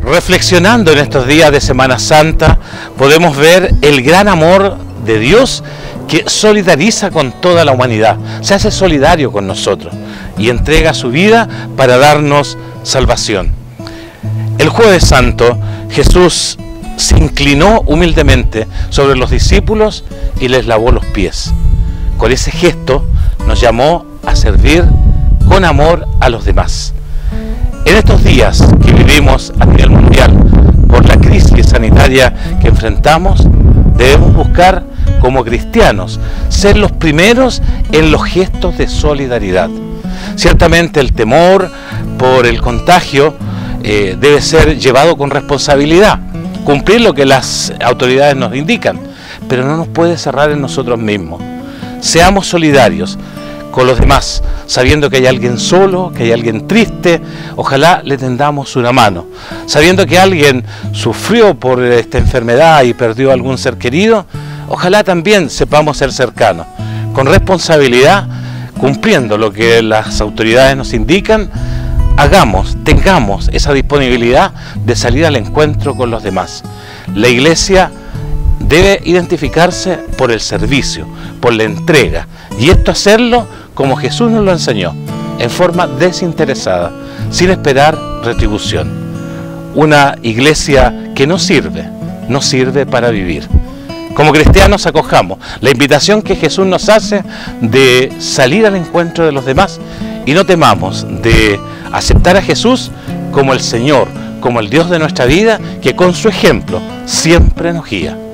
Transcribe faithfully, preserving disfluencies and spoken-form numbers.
Reflexionando en estos días de Semana Santa, podemos ver el gran amor de Dios que solidariza con toda la humanidad, se hace solidario con nosotros y entrega su vida para darnos salvación. El Jueves Santo, Jesús se inclinó humildemente sobre los discípulos y les lavó los pies. Con ese gesto nos llamó a servir con amor a los demás. En estos días que vivimos a nivel mundial por la crisis sanitaria que enfrentamos, debemos buscar como cristianos ser los primeros en los gestos de solidaridad. Ciertamente el temor por el contagio eh, debe ser llevado con responsabilidad, cumplir lo que las autoridades nos indican, pero no nos puede cerrar en nosotros mismos. Seamos solidarios con los demás, sabiendo que hay alguien solo, que hay alguien triste, ojalá le tendamos una mano. Sabiendo que alguien sufrió por esta enfermedad y perdió algún ser querido, ojalá también sepamos ser cercanos, con responsabilidad, cumpliendo lo que las autoridades nos indican, hagamos, tengamos esa disponibilidad de salir al encuentro con los demás. La Iglesia debe identificarse por el servicio, por la entrega, y esto hacerlo como Jesús nos lo enseñó, en forma desinteresada, sin esperar retribución. Una iglesia que no sirve, no sirve para vivir. Como cristianos acojamos la invitación que Jesús nos hace de salir al encuentro de los demás y no temamos de aceptar a Jesús como el Señor, como el Dios de nuestra vida, que con su ejemplo siempre nos guía.